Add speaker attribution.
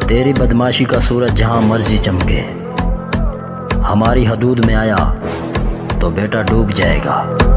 Speaker 1: तेरी बदमाशी का सूरज जहां मर्जी चमके, हमारी हदूद में आया तो बेटा डूब जाएगा।